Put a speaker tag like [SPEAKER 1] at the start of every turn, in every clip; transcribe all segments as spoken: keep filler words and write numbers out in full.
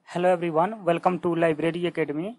[SPEAKER 1] Hello everyone, welcome to library academy.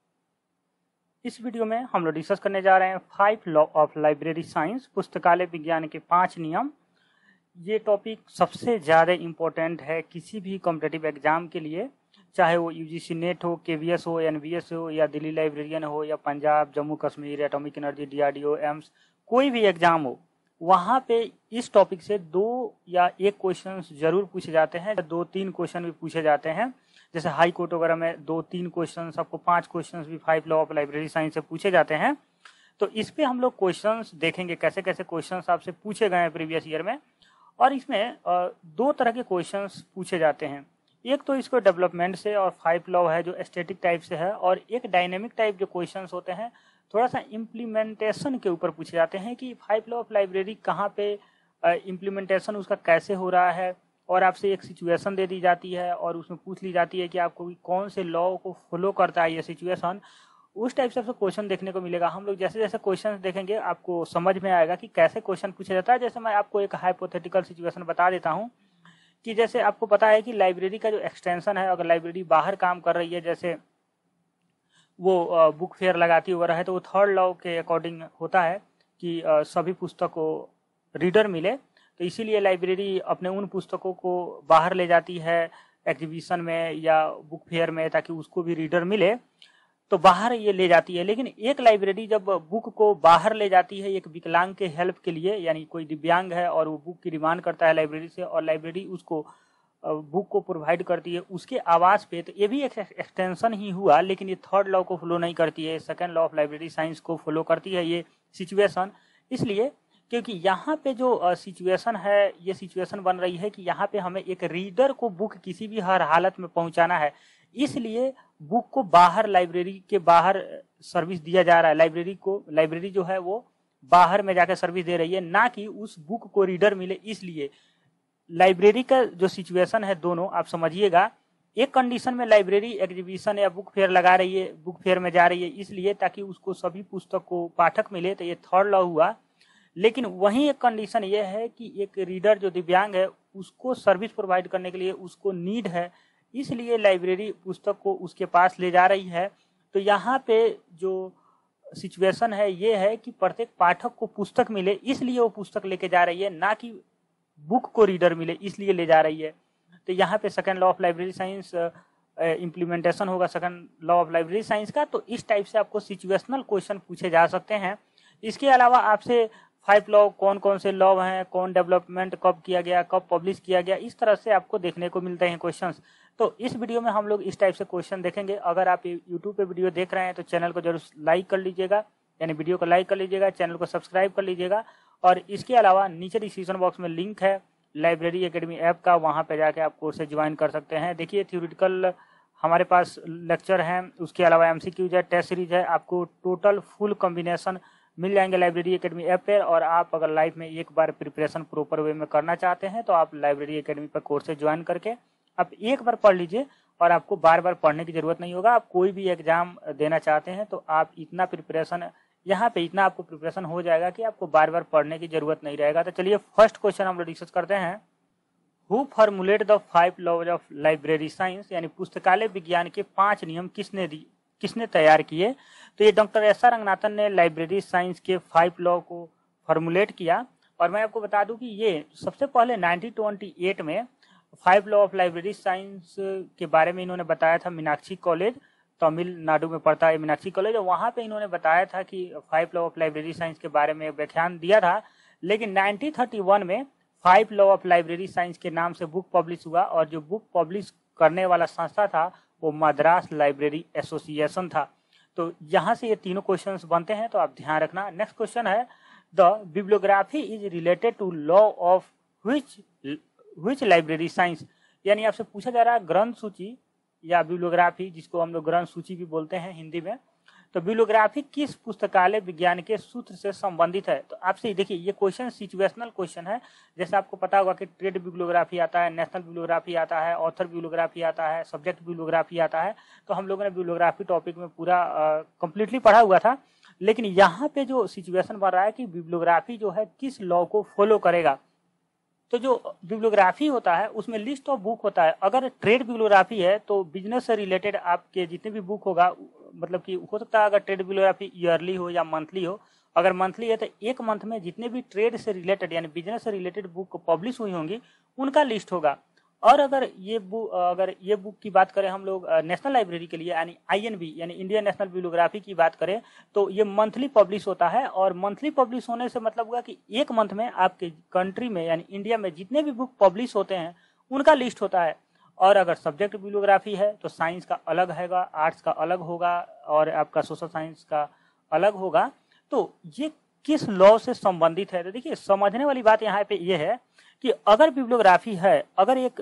[SPEAKER 1] इस video में हम लोग डिस्कस करने जा रहे हैं five law of library science, पुस्तकालय विज्ञान के पांच नियम। ये टॉपिक सबसे ज़्यादा इम्पोर्टेंट है किसी भी कॉम्पिटिटिव एग्जाम के लिए, चाहे वो यूजीसी नेट हो, केवीएस हो, एनवीएस हो, या दिल्ली लाइब्रेरियन हो, या Punjab, Jammu Kashmir, atomic energy, DRDO, AIIMS, कोई भी एग्जाम हो, वहाँ पे इस टॉपिक से दो या एक क्वेश्चन जरूर पूछे जाते हैं, दो तीन क्वेश्चन भी पूछे जाते हैं। जैसे हाई कोर्ट वगैरह में दो तीन क्वेश्चन, आपको पांच क्वेश्चन भी five law of library science से पूछे जाते हैं। तो इस पे हम लोग क्वेश्चंस देखेंगे, कैसे कैसे क्वेश्चंस आपसे पूछे गए हैं प्रीवियस ईयर में। और इसमें दो तरह के क्वेश्चंस पूछे जाते हैं। एक तो इसको डेवलपमेंट से और फाइव लॉ है जो स्टैटिक टाइप से है, और एक डायनेमिक टाइप जो क्वेश्चंस होते हैं थोड़ा सा इम्प्लीमेंटेशन के ऊपर पूछे जाते हैं कि फाइव लॉ ऑफ लाइब्रेरी कहाँ पे इम्प्लीमेंटेशन उसका कैसे हो रहा है। और आपसे एक सिचुएशन दे दी जाती है और उसमें पूछ ली जाती है कि आपको कौन से लॉ को फॉलो करता है ये सिचुएशन। उस टाइप से आपको क्वेश्चन देखने को मिलेगा। हम लोग जैसे जैसे क्वेश्चन देखेंगे आपको समझ में आएगा कि कैसे क्वेश्चन पूछा जाता है। जैसे मैं आपको एक हाइपोथेटिकल सिचुएशन बता देता हूँ कि जैसे आपको पता है कि लाइब्रेरी का जो एक्सटेंशन है, अगर लाइब्रेरी बाहर काम कर रही है, जैसे वो बुक फेयर लगाती वगैरह है, तो वो थर्ड लॉ के अकॉर्डिंग होता है कि सभी पुस्तक को रीडर मिले। तो इसीलिए लाइब्रेरी अपने उन पुस्तकों को बाहर ले जाती है एग्जीबिशन में या बुक फेयर में, ताकि उसको भी रीडर मिले, तो बाहर ये ले जाती है। लेकिन एक लाइब्रेरी जब बुक को बाहर ले जाती है एक विकलांग के हेल्प के लिए, यानी कोई दिव्यांग है और वो बुक की डिमांड करता है लाइब्रेरी से, और लाइब्रेरी उसको बुक को प्रोवाइड करती है उसके आवाज पे, तो ये भी एक एक्सटेंशन ही हुआ। लेकिन ये थर्ड लॉ को फॉलो नहीं करती है, second law of library science को फॉलो करती है ये सिचुएशन। इसलिए क्योंकि यहाँ पे जो सिचुएशन है, ये सिचुएशन बन रही है कि यहाँ पे हमें एक रीडर को बुक किसी भी हर हालत में पहुंचाना है, इसलिए बुक को बाहर लाइब्रेरी के बाहर सर्विस दिया जा रहा है। लाइब्रेरी को लाइब्रेरी जो है वो बाहर में जाकर सर्विस दे रही है, ना कि उस बुक को रीडर मिले। इसलिए लाइब्रेरी का जो सिचुएशन है दोनों आप समझिएगा। एक कंडीशन में लाइब्रेरी एग्जीबिशन या बुक फेयर लगा रही है, बुक फेयर में जा रही है इसलिए ताकि उसको सभी पुस्तक को पाठक मिले, तो ये थर्ड लॉ हुआ। लेकिन वहीं एक कंडीशन ये है कि एक रीडर जो दिव्यांग है उसको सर्विस प्रोवाइड करने के लिए उसको नीड है, इसलिए लाइब्रेरी पुस्तक को उसके पास ले जा रही है। तो यहाँ पे जो सिचुएशन है ये है कि प्रत्येक पाठक को पुस्तक मिले, इसलिए वो पुस्तक लेके जा रही है, ना कि बुक को रीडर मिले इसलिए ले जा रही है। तो यहाँ पे second law of library science implementation होगा, second law of library science का। तो इस टाइप से आपको सिचुएशनल क्वेश्चन पूछे जा सकते हैं। इसके अलावा आपसे फाइव लॉ कौन कौन से लॉ हैं, कौन डेवलपमेंट कब किया गया, कब पब्लिश किया गया, इस तरह से आपको देखने को मिलते हैं क्वेश्चंस। तो इस वीडियो में हम लोग इस टाइप से क्वेश्चन देखेंगे। अगर आप यूट्यूब पे वीडियो देख रहे हैं तो चैनल को जरूर लाइक कर लीजिएगा, यानी वीडियो को लाइक कर लीजिएगा, चैनल को सब्सक्राइब कर लीजिएगा। और इसके अलावा नीचे डिस्क्रिप्शन बॉक्स में लिंक है लाइब्रेरी एकेडमी ऐप का, वहाँ पे जाके आप कोर्स से ज्वाइन कर सकते हैं। देखिए थ्योरेटिकल हमारे पास लेक्चर हैं, उसके अलावा एमसीक्यूज है, टेस्ट सीरीज है, आपको टोटल फुल कॉम्बिनेशन मिल जाएंगे लाइब्रेरी एकेडमी ऐप पे। और आप अगर लाइफ में एक बार प्रिपरेशन प्रॉपर वे में करना चाहते हैं तो आप लाइब्रेरी एकेडमी पर कोर्स से ज्वाइन करके आप एक बार पढ़ लीजिए, और आपको बार बार पढ़ने की जरूरत नहीं होगा। आप कोई भी एग्जाम देना चाहते हैं तो आप इतना प्रिपरेशन यहाँ पे इतना आपको प्रिपरेशन हो जाएगा कि आपको बार बार पढ़ने की जरूरत नहीं रहेगा। तो चलिए फर्स्ट क्वेश्चन हम लोग डिस्कस करते हैं। Who formulate the five laws of library science, यानी पुस्तकालय विज्ञान के पांच नियम किसने दी किसने तैयार किए। तो ये डॉक्टर एस आर रंगनाथन ने लाइब्रेरी साइंस के फाइव लॉ को फॉर्मुलेट किया। और मैं आपको बता दूं कि ये सबसे पहले नाइनटीन ट्वेंटी एट में five law of library science के बारे में इन्होंने बताया था। मीनाक्षी कॉलेज, तमिलनाडु में पड़ता है मीनाक्षी कॉलेज, और वहाँ पे इन्होंने बताया था कि five law of library science के बारे में व्याख्यान दिया था। लेकिन नाइनटीन थर्टी वन में five law of library science के नाम से बुक पब्लिश हुआ, और जो बुक पब्लिश करने वाला संस्था था वो मद्रास लाइब्रेरी एसोसिएशन था। तो यहाँ से ये तीनों क्वेश्चंस बनते हैं, तो आप ध्यान रखना। नेक्स्ट क्वेश्चन है the bibliography is related to law of which which library science, यानी आपसे पूछा जा रहा है ग्रंथ सूची या बिब्लियोग्राफी, जिसको हम लोग ग्रंथ सूची भी बोलते हैं हिंदी में। तो बिब्लियोग्राफी किस पुस्तकालय विज्ञान के सूत्र से संबंधित है। तो आपसे देखिए ये क्वेश्चन सिचुएशनल क्वेश्चन है। जैसे आपको पता होगा कि ट्रेड बिब्लियोग्राफी आता है, नेशनल बिब्लियोग्राफी आता है, ऑथर बिब्लियोग्राफी आता है, सब्जेक्ट बिब्लियोग्राफी आता है। तो हम लोगों ने बिब्लियोग्राफी टॉपिक में पूरा कंप्लीटली पढ़ा हुआ था। लेकिन यहाँ पे जो सिचुएशन बन रहा है कि बिब्लियोग्राफी जो है किस लॉ को फॉलो करेगा, तो जो बिब्लियोग्राफी होता है उसमें लिस्ट ऑफ बुक होता है। अगर ट्रेड बिब्लियोग्राफी है तो बिजनेस से रिलेटेड आपके जितने भी बुक होगा, मतलब कि हो सकता है अगर ट्रेड बिब्लियोग्राफी ईयरली हो या मंथली हो। अगर मंथली है तो एक मंथ में जितने भी ट्रेड से रिलेटेड यानी बिजनेस से रिलेटेड बुक पब्लिश हुई होंगी उनका लिस्ट होगा। और अगर ये बुक अगर ये बुक की बात करें हम लोग नेशनल लाइब्रेरी के लिए यानी आई एन बी यानी इंडियन नेशनल बिब्लियोग्राफी की बात करें तो ये मंथली पब्लिश होता है। और मंथली पब्लिश होने से मतलब हुआ कि एक मंथ में आपके कंट्री में यानी इंडिया में जितने भी बुक पब्लिश होते हैं उनका लिस्ट होता है। और अगर सब्जेक्ट बिब्लियोग्राफी है तो साइंस का अलग हैगा, आर्ट्स का अलग होगा और आपका सोशल साइंस का अलग होगा। तो ये किस लॉ से संबंधित है? तो देखिए, समझने वाली बात यहाँ पे ये है कि अगर बिब्लियोग्राफी है, अगर एक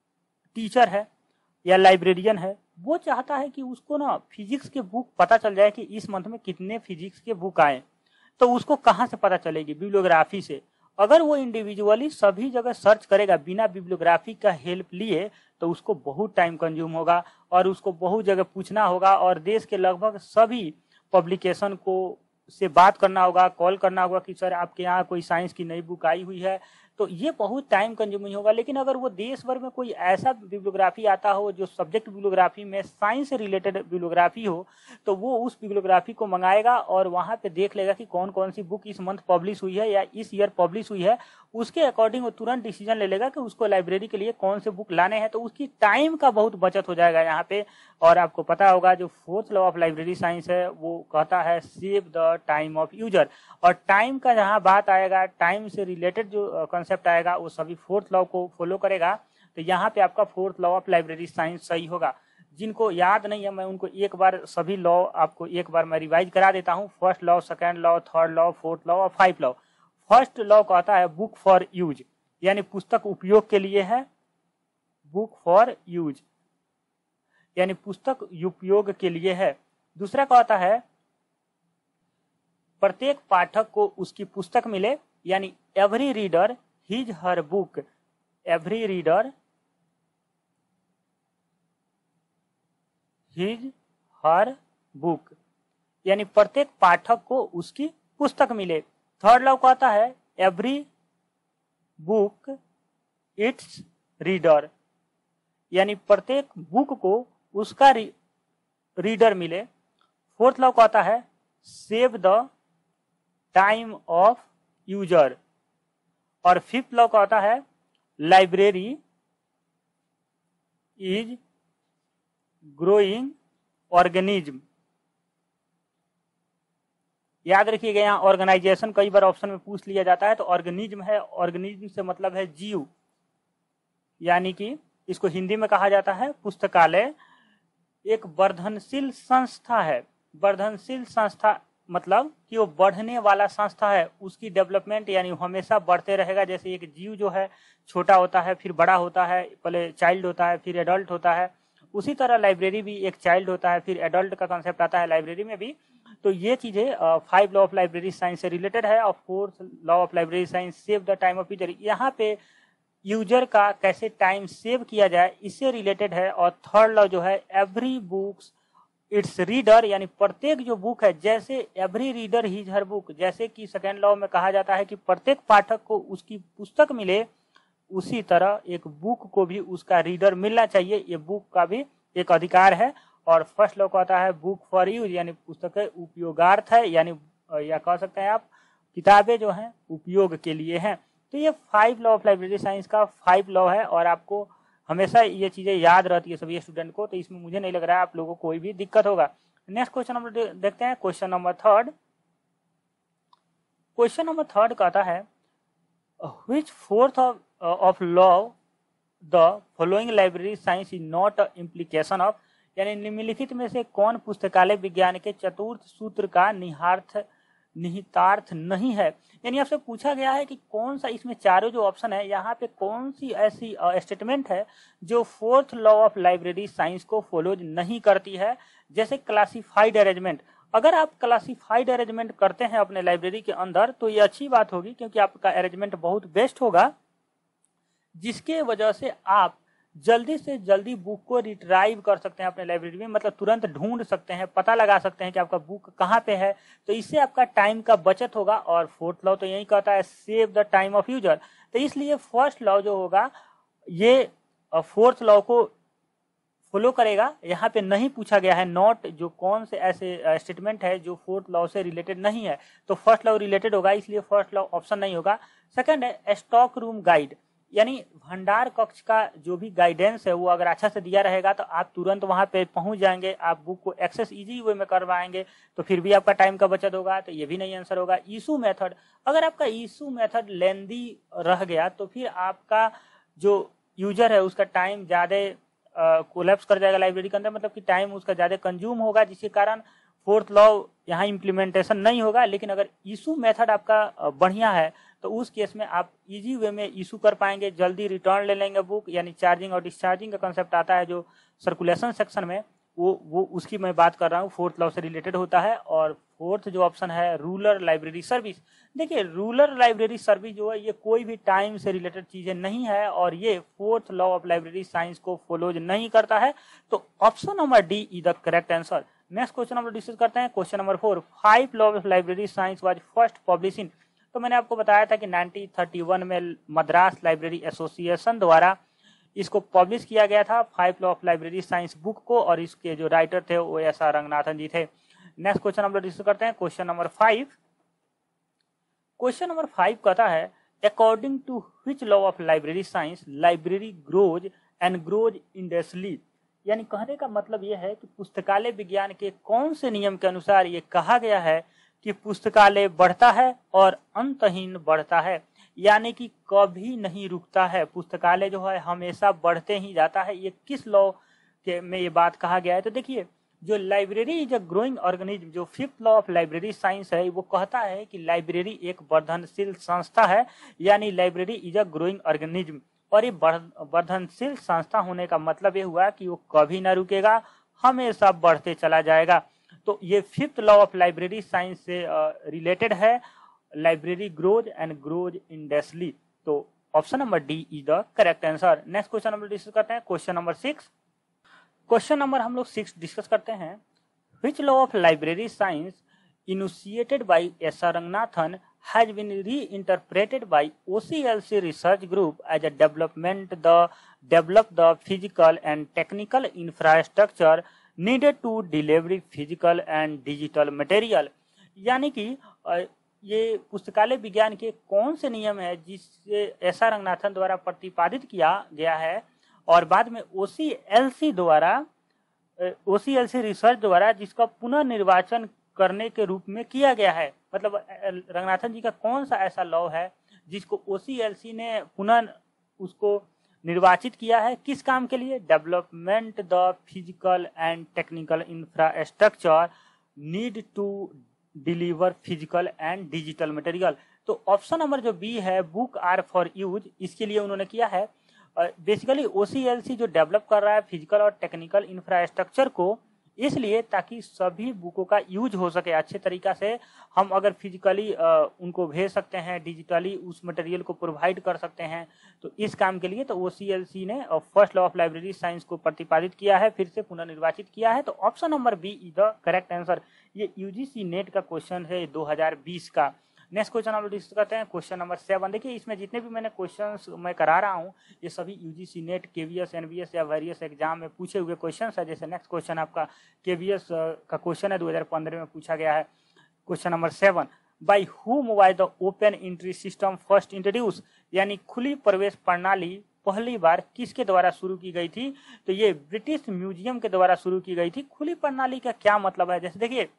[SPEAKER 1] टीचर है या लाइब्रेरियन है, वो चाहता है कि उसको ना फिजिक्स के बुक पता चल जाए कि इस मंथ में कितने फिजिक्स के बुक आए, तो उसको कहाँ से पता चलेगी? बिब्लियोग्राफी से। अगर वो इंडिविजुअली सभी जगह सर्च करेगा बिना बिब्लियोग्राफी का हेल्प लिए तो उसको बहुत टाइम कंज्यूम होगा और उसको बहुत जगह पूछना होगा और देश के लगभग सभी पब्लिकेशन को से बात करना होगा, कॉल करना होगा कि सर आपके यहाँ कोई साइंस की नई बुक आई हुई है। तो ये बहुत टाइम कंज्यूमिंग होगा। लेकिन अगर वो देश भर में कोई ऐसा बिब्लियोग्राफी आता हो जो सब्जेक्ट बिब्लियोग्राफी में साइंस से रिलेटेड बिब्लियोग्राफी हो, तो वो उस बिब्लियोग्राफी को मंगाएगा और वहाँ पे देख लेगा कि कौन कौन सी बुक इस मंथ पब्लिश हुई है या इस ईयर पब्लिश हुई है। उसके अकॉर्डिंग वो तुरंत डिसीजन ले लेगा कि उसको लाइब्रेरी के लिए कौन से बुक लाने हैं। तो उसकी टाइम का बहुत बचत हो जाएगा यहाँ पे। और आपको पता होगा जो fourth law of library science है वो कहता है save the time of user. और टाइम का जहाँ बात आएगा, टाइम से रिलेटेड जो कंसेप्ट आएगा वो सभी फोर्थ लॉ को फॉलो करेगा। तो यहाँ पे आपका fourth law of library science सही होगा। जिनको याद नहीं है मैं उनको एक बार सभी लॉ आपको एक बार मैं रिवाइज करा देता हूँ। First law, second law, third law, fourth law और फाइव लॉ। फर्स्ट लॉ कहता है बुक फॉर यूज, यानी पुस्तक उपयोग के लिए है। बुक फॉर यूज यानी पुस्तक उपयोग के लिए है। दूसरा कहता है प्रत्येक पाठक को उसकी पुस्तक मिले, यानी every reader his her book. Every reader his her book यानी प्रत्येक पाठक को उसकी पुस्तक मिले। थर्ड लॉ कहता है एवरी बुक इट्स रीडर, यानी प्रत्येक बुक को उसका री, रीडर मिले। फोर्थ लॉ कहता है save the time of user. और फिफ्थ लॉ कहता है लाइब्रेरी इज ग्रोइंग ऑर्गेनिज्म। याद रखिएगा, यहाँ ऑर्गेनाइजेशन कई बार ऑप्शन में पूछ लिया जाता है। तो ऑर्गेनिज्म है, ऑर्गेनिज्म से मतलब है जीव, यानी कि इसको हिंदी में कहा जाता है पुस्तकालय एक वर्धनशील संस्था है। वर्धनशील संस्था मतलब कि वो बढ़ने वाला संस्था है, उसकी डेवलपमेंट यानी हमेशा बढ़ते रहेगा। जैसे एक जीव जो है छोटा होता है फिर बड़ा होता है, पहले चाइल्ड होता है फिर एडल्ट होता है, उसी तरह लाइब्रेरी भी एक चाइल्ड होता है फिर एडल्ट का कंसेप्ट आता है लाइब्रेरी में भी। तो ये चीजें five law of library science से रिलेटेड है। और fourth law of library science save the time of user, यहाँ पे यूजर का कैसे टाइम सेव किया जाए इससे रिलेटेड है। और थर्ड लॉ जो है एवरी बुक्स इट्स रीडर, यानी प्रत्येक जो बुक है, जैसे every reader his her book, जैसे कि सेकेंड लॉ में कहा जाता है कि प्रत्येक पाठक को उसकी पुस्तक मिले, उसी तरह एक बुक को भी उसका रीडर मिलना चाहिए। ये बुक का भी एक अधिकार है। और फर्स्ट लॉ कहता है बुक फॉर यूज, यानी पुस्तकें उपयोगार्थ है, यानी या कह सकते हैं आप किताबें जो हैं उपयोग के लिए हैं। तो ये five law of library science का फाइव लॉ है और आपको हमेशा ये चीजें याद रहती है सभी स्टूडेंट को। तो इसमें मुझे नहीं लग रहा है आप लोगों को कोई भी दिक्कत होगा। नेक्स्ट क्वेश्चन हम लोग देखते हैं, question number third. Question number third कहता है which fourth of of law the following library science is not a implication of, यानी निम्नलिखित में से कौन पुस्तकालय विज्ञान के चतुर्थ सूत्र का निहार्थ निहितार्थ नहीं है। यानी आपसे पूछा गया है कि कौन सा इसमें चारों जो ऑप्शन है यहाँ पे कौन सी ऐसी स्टेटमेंट है जो fourth law of library science को फॉलो नहीं करती है। जैसे क्लासिफाइड अरेंजमेंट, अगर आप क्लासिफाइड अरेंजमेंट करते हैं अपने लाइब्रेरी के अंदर तो ये अच्छी बात होगी क्योंकि आपका अरेंजमेंट बहुत बेस्ट होगा, जिसके वजह से आप जल्दी से जल्दी बुक को रिट्राइव कर सकते हैं अपने लाइब्रेरी में, मतलब तुरंत ढूंढ सकते हैं, पता लगा सकते हैं कि आपका बुक कहाँ पे है। तो इससे आपका टाइम का बचत होगा। और फोर्थ लॉ तो यही कहता है save the time of user, तो इसलिए फर्स्ट लॉ जो होगा ये फोर्थ लॉ को फॉलो करेगा। यहाँ पे नहीं पूछा गया है नॉट, जो कौन से ऐसे स्टेटमेंट है जो फोर्थ लॉ से रिलेटेड नहीं है, तो फर्स्ट लॉ रिलेटेड होगा, इसलिए फर्स्ट लॉ ऑप्शन नहीं होगा। सेकंड है स्टॉक रूम गाइड, यानी भंडार कक्ष का जो भी गाइडेंस है वो अगर अच्छा से दिया रहेगा तो आप तुरंत वहां पे पहुंच जाएंगे, आप बुक को एक्सेस इजी वे में करवाएंगे, तो फिर भी आपका टाइम का बचत होगा, तो ये भी नहीं आंसर होगा। इशू मेथड, अगर आपका इशू मेथड लेंदी रह गया तो फिर आपका जो यूजर है उसका टाइम ज्यादा कोलैप्स कर जाएगा लाइब्रेरी के अंदर, मतलब कि टाइम उसका ज्यादा कंज्यूम होगा, जिसके कारण फोर्थ लॉ यहाँ इम्प्लीमेंटेशन नहीं होगा। लेकिन अगर इशू मेथड आपका बढ़िया है तो उस केस में आप इजी वे में इशू कर पाएंगे, जल्दी रिटर्न ले लेंगे बुक, यानी चार्जिंग और डिस्चार्जिंग का कंसेप्ट आता है जो सर्कुलेशन सेक्शन में, वो वो उसकी मैं बात कर रहा हूँ, फोर्थ लॉ से रिलेटेड होता है। और फोर्थ जो ऑप्शन है रूरल लाइब्रेरी सर्विस, देखिए रूरल लाइब्रेरी सर्विस जो है ये कोई भी टाइम से रिलेटेड चीजें नहीं है और ये fourth law of library science को फॉलो नहीं करता है, तो option number D is the correct answer. Next question हम लोग डिस्कस करते हैं, question number four, five law of library science was first publish in, तो मैंने आपको बताया था कि नाइनटीन थर्टी वन में मद्रास लाइब्रेरी एसोसिएशन द्वारा इसको पब्लिश किया गया था, five law of library science book को, और इसके जो राइटर थे वो एस आर रंगनाथन जी थे। नेक्स्ट क्वेश्चन हम लोग डिस्कस करते हैं, question number five. Question number five कहता है according to which law of library science library grows and grows intensely, यानी कहने का मतलब यह है कि पुस्तकालय विज्ञान के कौन से नियम के अनुसार ये कहा गया है कि पुस्तकालय बढ़ता है और अंतहीन बढ़ता है, यानी कि कभी नहीं रुकता है, पुस्तकालय जो है हमेशा बढ़ते ही जाता है। ये किस लॉ के में ये बात कहा गया है, तो देखिए जो library is a growing organism, जो fifth law of library science है वो कहता है कि लाइब्रेरी एक वर्धनशील संस्था है, यानी library is a growing organism, और ये वर्धनशील संस्था होने का मतलब ये हुआ कि वो कभी ना रुकेगा, हमेशा बढ़ते चला जाएगा। तो ये fifth law of library science से रिलेटेड uh, है, library grows and grows intensely, तो option number D is the correct answer. Next question हम लोग डिस्कस करते हैं, question number six. Question number हम लोग सिक्स डिस्कस करते हैं, which law of library science initiated by S R Ranganathan has been reinterpreted by O C L C research group as a development the develop the physical and technical infrastructure needed to deliver physical and digital material, यानी कि ये पुस्तकालय विज्ञान के कौन से नियम है जिससे एस आर रंगनाथन द्वारा प्रतिपादित किया गया है और बाद में O C L C द्वारा O C L C research द्वारा जिसका पुनर्निर्वाचन करने के रूप में किया गया है। मतलब रंगनाथन जी का कौन सा ऐसा लॉ है जिसको O C L C ने पुनः उसको निर्वाचित किया है, किस काम के लिए, development the physical and technical infrastructure need to deliver physical and digital material. तो ऑप्शन नंबर जो बी है बुक आर फॉर यूज, इसके लिए उन्होंने किया है। Basically O C L C जो डेवलप कर रहा है फिजिकल और टेक्निकल इंफ्रास्ट्रक्चर को, इसलिए ताकि सभी बुकों का यूज हो सके अच्छे तरीका से, हम अगर फिजिकली उनको भेज सकते हैं, डिजिटली उस मटेरियल को प्रोवाइड कर सकते हैं, तो इस काम के लिए तो O C L C ने first law of library science को प्रतिपादित किया है, फिर से पुनर्निर्वाचित किया है, तो option number B is the correct answer. ये यूजीसी नेट का क्वेश्चन है दो हज़ार बीस का। नेक्स्ट क्वेश्चन हम लोग डिस्कस करते हैं, क्वेश्चन नंबर सेवन। देखिए इसमें जितने भी मैंने क्वेश्चंस मैं करा रहा हूँ ये सभी यूजीसी नेट, केवीएस, एनवीएस या वेरियस एग्जाम में पूछे हुए क्वेश्चंस है। जैसे नेक्स्ट क्वेश्चन आपका केवीएस का क्वेश्चन है, दो हज़ार पंद्रह में पूछा गया है। Question number seven, by whom was the open entry system first introduce, यानी खुली प्रवेश प्रणाली पहली बार किसके द्वारा शुरू की गई थी, तो ये ब्रिटिश म्यूजियम के द्वारा शुरू की गई थी। खुली प्रणाली का क्या मतलब है, जैसे देखिए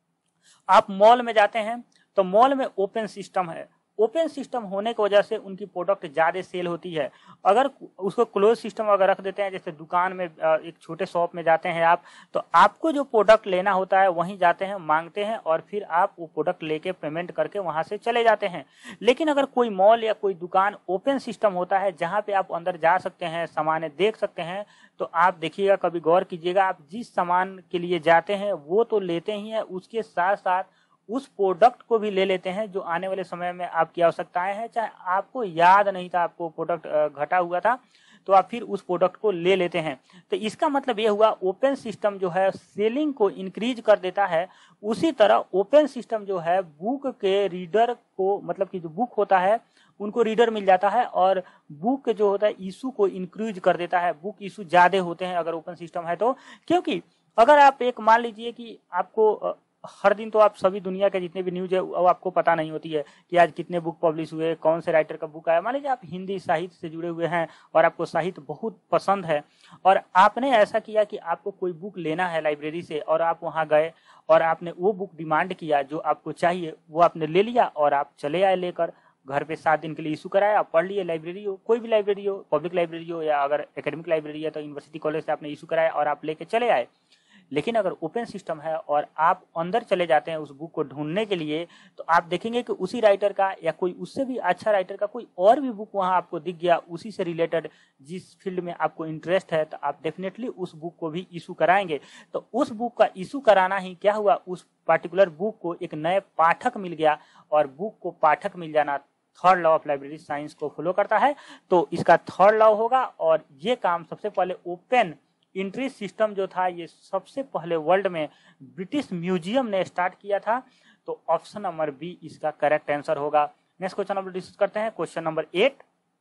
[SPEAKER 1] आप मॉल में जाते हैं तो मॉल में ओपन सिस्टम है, ओपन सिस्टम होने की वजह से उनकी प्रोडक्ट ज्यादा सेल होती है। अगर उसको क्लोज सिस्टम अगर रख देते हैं, जैसे दुकान में एक छोटे शॉप में जाते हैं आप, तो आपको जो प्रोडक्ट लेना होता है वहीं जाते हैं, मांगते हैं और फिर आप वो प्रोडक्ट लेके पेमेंट करके वहां से चले जाते हैं। लेकिन अगर कोई मॉल या कोई दुकान ओपन सिस्टम होता है जहां पे आप अंदर जा सकते हैं, सामान देख सकते हैं, तो आप देखिएगा, कभी गौर कीजिएगा, आप जिस सामान के लिए जाते हैं वो तो लेते ही है, उसके साथ साथ उस प्रोडक्ट को भी ले लेते हैं जो आने वाले समय में आपकी आवश्यकताएं हैं। चाहे आपको याद नहीं था, आपको प्रोडक्ट घटा हुआ था, तो आप फिर उस प्रोडक्ट को ले लेते हैं। तो इसका मतलब ये हुआ ओपन सिस्टम जो है सेलिंग को इंक्रीज कर देता है। उसी तरह ओपन सिस्टम जो है बुक के रीडर को, मतलब कि जो बुक होता है उनको रीडर मिल जाता है और बुक जो होता है इशू को इंक्रीज कर देता है, बुक इशू ज्यादा होते हैं अगर ओपन सिस्टम है तो। क्योंकि अगर आप एक मान लीजिए कि आपको हर दिन तो आप सभी दुनिया के जितने भी न्यूज है वो आपको पता नहीं होती है कि आज कितने बुक पब्लिश हुए, कौन से राइटर का बुक आया। मान लीजिए आप हिंदी साहित्य से जुड़े हुए हैं और आपको साहित्य बहुत पसंद है और आपने ऐसा किया कि आपको कोई बुक लेना है लाइब्रेरी से और आप वहां गए और आपने वो बुक डिमांड किया जो आपको चाहिए, वो आपने ले लिया और आप चले आए लेकर घर पे सात दिन के लिए इशू कराया, आप पढ़ लिए। लाइब्रेरी हो, कोई भी लाइब्रेरी हो, पब्लिक लाइब्रेरी हो या अगर एकेडमिक लाइब्रेरी है तो यूनिवर्सिटी कॉलेज से आपने इशू कराया और आप लेके चले आए। लेकिन अगर ओपन सिस्टम है और आप अंदर चले जाते हैं उस बुक को ढूंढने के लिए तो आप देखेंगे कि उसी राइटर का या कोई उससे भी अच्छा राइटर का कोई और भी बुक वहां आपको दिख गया उसी से रिलेटेड, जिस फील्ड में आपको इंटरेस्ट है, तो आप डेफिनेटली उस बुक को भी इशू कराएंगे। तो उस बुक का इशू कराना ही क्या हुआ, उस पर्टिकुलर बुक को एक नए पाठक मिल गया और बुक को पाठक मिल जाना third law of library science को फॉलो करता है। तो इसका थर्ड लॉ होगा और ये काम सबसे पहले ओपन एंट्री सिस्टम जो था ये सबसे पहले वर्ल्ड में ब्रिटिश म्यूजियम ने स्टार्ट किया था। तो ऑप्शन नंबर बी इसका करेक्ट आंसर होगा। नेक्स्ट क्वेश्चन हम डिस्कस करते हैं, question number eight.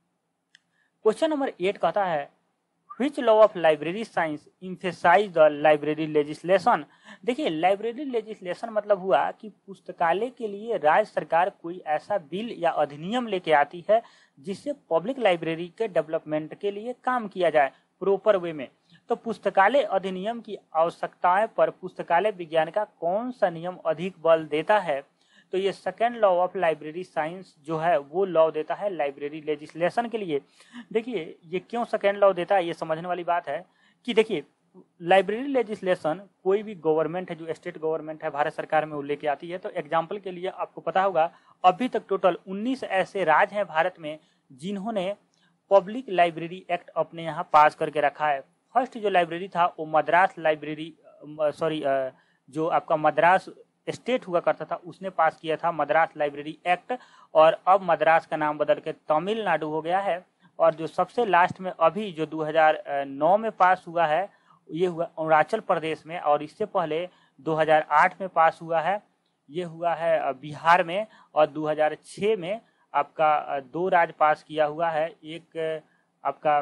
[SPEAKER 1] Question number eight कहता है which law of library science emphasize the library legislation. देखिए, लाइब्रेरी लेजिस्लेशन मतलब हुआ कि पुस्तकालय के लिए राज्य सरकार कोई ऐसा बिल या अधिनियम लेके आती है जिससे पब्लिक लाइब्रेरी के डेवलपमेंट के लिए काम किया जाए प्रॉपर वे में। तो पुस्तकालय अधिनियम की आवश्यकताएं पर पुस्तकालय विज्ञान का कौन सा नियम अधिक बल देता है, तो ये second law of library science जो है वो लॉ देता है लाइब्रेरी लेजिस्लेशन के लिए। देखिए, ये क्यों सेकेंड लॉ देता है, ये समझने वाली बात है कि देखिए लाइब्रेरी लेजिस्लेशन कोई भी गवर्नमेंट है जो स्टेट गवर्नमेंट है, भारत सरकार में वो लेके आती है। तो एग्जाम्पल के लिए आपको पता होगा अभी तक टोटल उन्नीस ऐसे राज्य हैं भारत में जिन्होंने पब्लिक लाइब्रेरी एक्ट अपने यहाँ पास करके रखा है। फर्स्ट जो लाइब्रेरी था वो मद्रास लाइब्रेरी सॉरी जो आपका मद्रास स्टेट हुआ करता था उसने पास किया था मद्रास लाइब्रेरी एक्ट, और अब मद्रास का नाम बदल के तमिलनाडु हो गया है। और जो सबसे लास्ट में अभी जो दो हज़ार नौ में पास हुआ है ये हुआ अरुणाचल प्रदेश में, और इससे पहले दो हज़ार आठ में पास हुआ है ये हुआ है बिहार में, और दो हज़ार छह में आपका दो राज्य पास किया हुआ है, एक आपका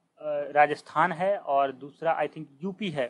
[SPEAKER 1] राजस्थान है और दूसरा आई थिंक यूपी है,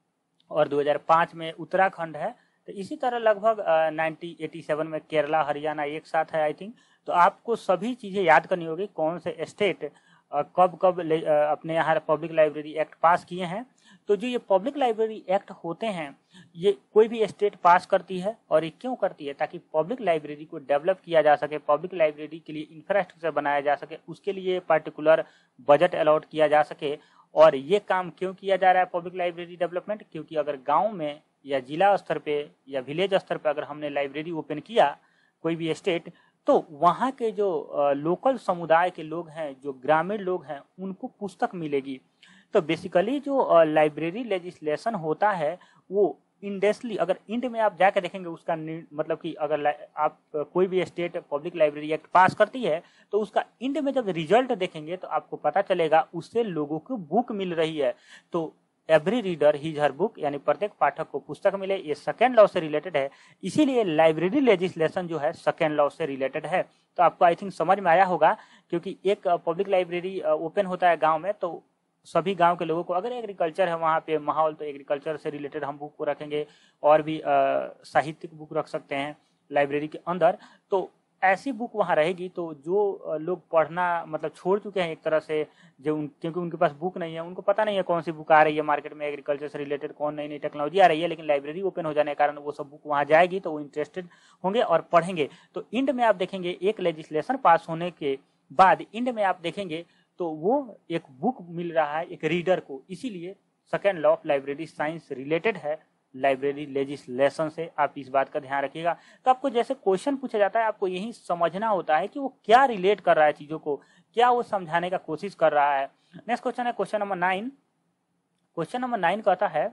[SPEAKER 1] और दो हज़ार पाँच में उत्तराखंड है। तो इसी तरह लगभग नाइनटीन एटी सेवन में केरला हरियाणा एक साथ है आई थिंक। तो आपको सभी चीज़ें याद करनी होगी कौन से स्टेट कब कब अपने यहाँ पब्लिक लाइब्रेरी एक्ट पास किए हैं। तो जो ये पब्लिक लाइब्रेरी एक्ट होते हैं ये कोई भी स्टेट पास करती है, और ये क्यों करती है, ताकि पब्लिक लाइब्रेरी को डेवलप किया जा सके, पब्लिक लाइब्रेरी के लिए इंफ्रास्ट्रक्चर बनाया जा सके, उसके लिए पर्टिकुलर बजट अलॉट किया जा सके। और ये काम क्यों किया जा रहा है पब्लिक लाइब्रेरी डेवलपमेंट, क्योंकि अगर गाँव में या जिला स्तर पे या विलेज स्तर पे अगर हमने लाइब्रेरी ओपन किया कोई भी स्टेट, तो वहाँ के जो लोकल समुदाय के लोग हैं, जो ग्रामीण लोग हैं, उनको पुस्तक मिलेगी। तो बेसिकली जो लाइब्रेरी लेजिस्लेशन होता है वो इंडेस्टली अगर इंड में आप जाकर देखेंगे उसका मतलब कि अगर आप कोई भी state public library act pass करती है तो उसका इंड में जब रिजल्ट देखेंगे तो आपको पता चलेगा उससे लोगों को बुक मिल रही है। तो every reader his her book, यानी प्रत्येक पाठक को पुस्तक मिले, ये सेकेंड लॉ से रिलेटेड है। इसीलिए लाइब्रेरी लेजिस्लेशन जो है सेकेंड लॉ से रिलेटेड है। तो आपको आई थिंक समझ में आया होगा, क्योंकि एक पब्लिक लाइब्रेरी ओपन होता है गांव में तो सभी गांव के लोगों को, अगर एग्रीकल्चर है वहाँ पे माहौल तो एग्रीकल्चर से रिलेटेड हम बुक को रखेंगे, और भी साहित्यिक बुक रख सकते हैं लाइब्रेरी के अंदर। तो ऐसी बुक वहाँ रहेगी तो जो लोग पढ़ना मतलब छोड़ चुके हैं एक तरह से, जो उन, क्योंकि उनके पास बुक नहीं है, उनको पता नहीं है कौन सी बुक आ रही है मार्केट में एग्रीकल्चर से रिलेटेड, कौन नई नई टेक्नोलॉजी आ रही है, लेकिन लाइब्रेरी ओपन हो जाने के कारण वो सब बुक वहाँ जाएगी तो वो इंटरेस्टेड होंगे और पढ़ेंगे। तो इंड में आप देखेंगे एक लेजिस्लेशन पास होने के बाद इंड में आप देखेंगे तो वो एक बुक मिल रहा है एक रीडर को। इसीलिए second law of library science related है लाइब्रेरी लेजिस्लेशन से, आप इस बात का ध्यान रखिएगा। तो आपको जैसे क्वेश्चन पूछा जाता है आपको यही समझना होता है कि वो क्या रिलेट कर रहा है चीजों को, क्या वो समझाने का कोशिश कर रहा है। नेक्स्ट क्वेश्चन है question number nine. Question number nine कहता है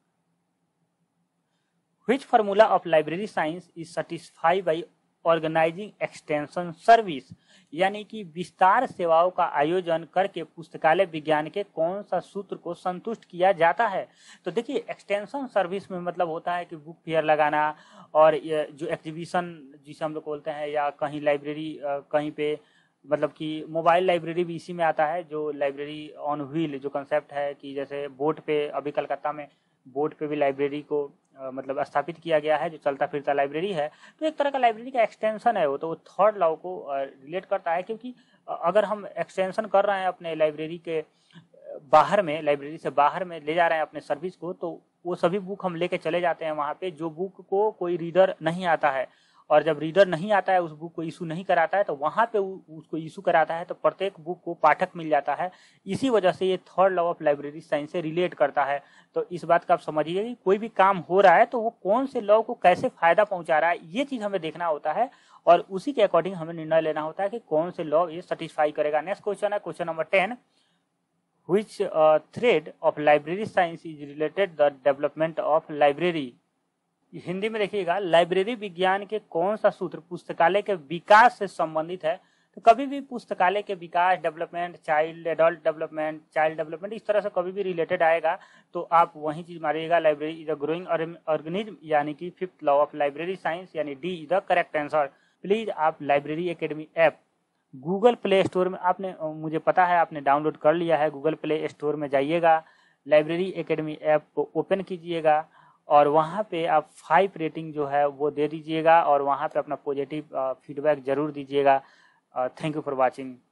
[SPEAKER 1] which formula of library science is satisfied by organizing extension service, यानी कि विस्तार सेवाओं का आयोजन करके पुस्तकालय विज्ञान के कौन सा सूत्र को संतुष्ट किया जाता है। तो देखिए एक्सटेंशन सर्विस में मतलब होता है कि बुक फेयर लगाना, और जो एग्जीबिशन जिसे हम लोग बोलते हैं, या कहीं लाइब्रेरी कहीं पे मतलब कि मोबाइल लाइब्रेरी भी इसी में आता है, जो लाइब्रेरी ऑन व्हील जो कंसेप्ट है कि जैसे बोट पे, अभी कलकत्ता में बोट पे भी लाइब्रेरी को आ, मतलब स्थापित किया गया है, जो चलता फिरता लाइब्रेरी है। तो एक तरह का लाइब्रेरी का एक्सटेंशन है वो, तो वो थर्ड लॉ को रिलेट करता है, क्योंकि अगर हम एक्सटेंशन कर रहे हैं अपने लाइब्रेरी के बाहर में, लाइब्रेरी से बाहर में ले जा रहे हैं अपने सर्विस को, तो वो सभी बुक हम लेके चले जाते हैं वहाँ पे, जो बुक को कोई रीडर नहीं आता है, और जब रीडर नहीं आता है, उस बुक को इशू नहीं कराता है, तो वहाँ पे उसको इशू कराता है, तो प्रत्येक बुक को पाठक मिल जाता है। इसी वजह से ये third law of library science से रिलेट करता है। तो इस बात का आप समझिए कि कोई भी काम हो रहा है तो वो कौन से लॉ को कैसे फायदा पहुंचा रहा है, ये चीज हमें देखना होता है, और उसी के अकॉर्डिंग हमें निर्णय लेना होता है कि कौन से लॉ ये सेटिस्फाई करेगा। नेक्स्ट क्वेश्चन है question number ten, which uh, thread of library science is related the development of library। Hindi में देखिएगा, लाइब्रेरी विज्ञान के कौन सा सूत्र पुस्तकालय के विकास से संबंधित है। तो कभी भी पुस्तकालय के विकास, development, child adult development, child development, इस तरह से कभी भी रिलेटेड आएगा तो आप वही चीज मारिएगा, library is a growing organism, यानी कि fifth law of library science, यानी D is the correct answer. Please आप library academy app Google play store में, आपने, मुझे पता है आपने डाउनलोड कर लिया है, गूगल प्ले स्टोर में जाइएगा, लाइब्रेरी एकेडमी ऐप को ओपन कीजिएगा, और वहाँ पे आप फाइव रेटिंग जो है वो दे दीजिएगा, और वहाँ पे अपना पॉजिटिव फीडबैक जरूर दीजिएगा। Thank you for watching.